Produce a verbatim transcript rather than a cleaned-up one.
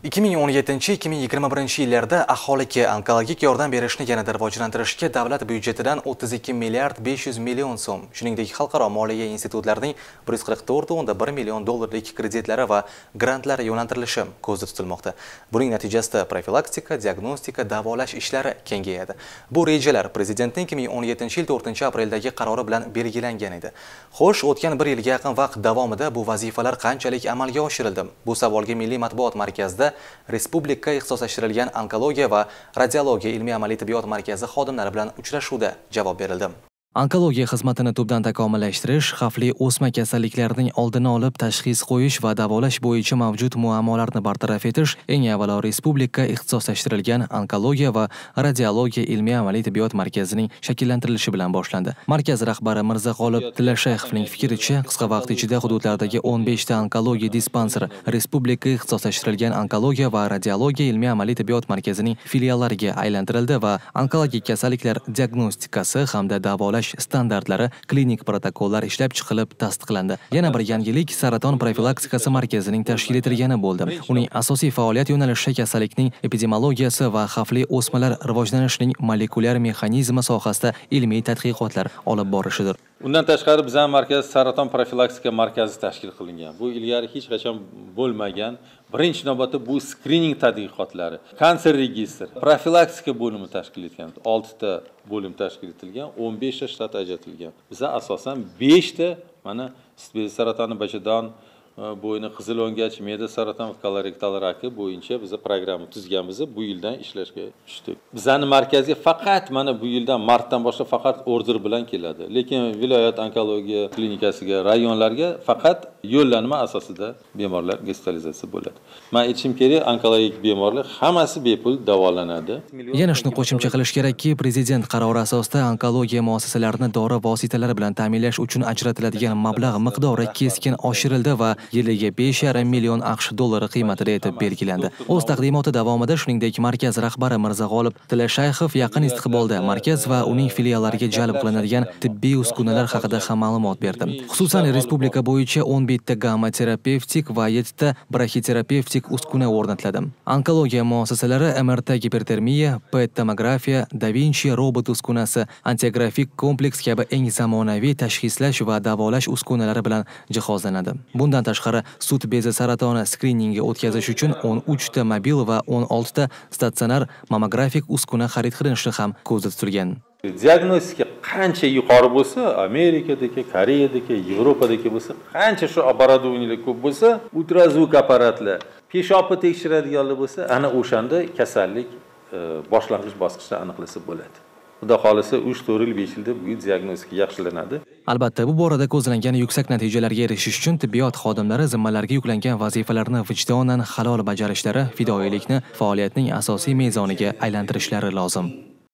ikki ming o'n yettinchi ikki ming yigirma birinchi yillarda aholiga onkologik yordam berishni yanada rivojlantirishga davlat byudjetidan o'ttiz ikki milliard besh yuz million so'm, shuningdek xalqaro moliya institutlarining bir yuz qirq to'rt nuqta bir million dollarlik kreditlari va grantlar yo'naltirilishi ko'zda tutilmoqda. Buning natijasida profilaktika, diagnostika, davolash ishlari kengayadi. Bu rejalar prezidentning ikki ming o'n yettinchi yil to'rtinchi apreldagi qarori bilan belgilangan edi. Xo'sh, o'tgan bir yilga yaqin vaqt davomida bu vazifalar qanchalik amalga oshirildi? Bu savolga Milliy matbuot markazida Respublika ixtisoslashtirilgan onkologiya va radiologiya ilmiy-amaliy tibbiyot markazi xodimlari bilan uchrashuvda javob berildi. Onkologiya xizmatini tubdan takomillashtirish, xavfli o'sma kasalliklarining oldini olib, tashxis qo'yish va davolash bo'yicha mavjud muammolarni bartaraf etish eng avvalo Respublika ixtisoslashtirilgan onkologiya va radiologiya ilmiy-amaliy tibbiyot markazining shakllantirilishi bilan boshlandi. Markaz rahbari Mirzaqolib Tilashayevning fikricha, qisqa vaqt ichida hududlardagi o'n besh ta onkologiya dispanseri Respublika ixtisoslashtirilgan onkologiya va radiologiya ilmiy-amaliy tibbiyot markazining filiallariga aylantirildi va onkologik kasalliklar diagnostikasi hamda davolash standartlari, klinik protokollar ishlab chiqilib tasdiqlandi. Yana bir yangilik saraton profilaktikasi markazining tashkil etilgani bo'ldi. Uning asosiy faoliyat yo'nalishi kasallikning epidemiologiyasi va xavfli o'smalar rivojlanishining molekulyar mexanizmi sohasida ilmiy tadqiqotlar olib borishidir. Undan tashqari bizning markaz saraton profilaktika markazi tashkil qilingan. Bu ilgari hech qachon bo'lmagan. Birinchi navbatda bu skrining tadqiqotlari, kanser registr, profilaktika bo'limi tashkil etgan. olti ta bo'lim tashkil etilgan, o'n besh ta shtat ajratilgan. Bizda asosan besh ta mana sut saratoni, bachadon, bo'yni qizil o'ngach, me'da saratoni va kolorektal raki bo'yicha biz programma tuzganmiz. Bu yildan ishlashga tushdik. Bizning markazga faqat mana bu yildan martdan boshlab faqat order bilan keladi. Lekin viloyat onkologiya klinikasiga, rayonlarga faqat yo'llanma asosida bemorlar gospitalizatsiya bo'ladi. Men aytishim kerak, onkologik bemorlar hammasi bepul davolanadi. Yana shuni qo'shimcha qilish kerakki, prezident qarori asosida onkologiya muassasalarini dori vositalari bilan ta'minlash uchun ajratiladigan mablag' miqdori keskin oshirildi va yiliga besh yarim million aqsh dollari qiymatida etib belgilandi. O'z taqdimoti davomida shuningdek markaz rahbari Mirzaqolib Tilashayevov yaqin istiqbolda markaz va uning filiallariga jalb qilinadigan tibbiy uskunalar haqida ham ma'lumot berdi. Xususan, respublika bo'yicha o'n bitta gamma terapevtik va yetti ta brachiterapevtik uskuna o'rnatiladi. Onkologiya muassasalari M R T gipertermiya, P E T tomografiya, Da Vinci robot uskunasi, antiografik kompleks kabi eng zamonaviy tashxislash va davolash uskunalari bilan jihozlanadi. Bundan tashqari, sut bezi saratoni skriningi o'tkazish uchun o'n uch ta mobil va o'n olti ta statsionar mammografik uskuna xarid qilinishi ham ko'zda tutilgan. Diagnostika qancha yuqori bo'lsa, Amerikadagi, Koreyadagi, Yevropadagi bo'lsa, qancha shu оборудованиялар ko'p bo'lsa, ultrazvuk apparatlar, peshobni tekshiradiganlar bo'lsa, ana o'shanda kasallik boshlang'ich bosqichda aniqlasa bo'ladi. Xudo xolisa uch to'rt yil besh yilda bu diagnostika yaxshilanadi. Albatta, bu borada ko'zlangan yuksak natijalarga erishish uchun tibbiyot xodimlari zimmalariga yuklangan vazifalarni vijdonan halol bajarishlari, fidoyilikni faoliyatning asosiy mezoniga aylantirishlari lozim.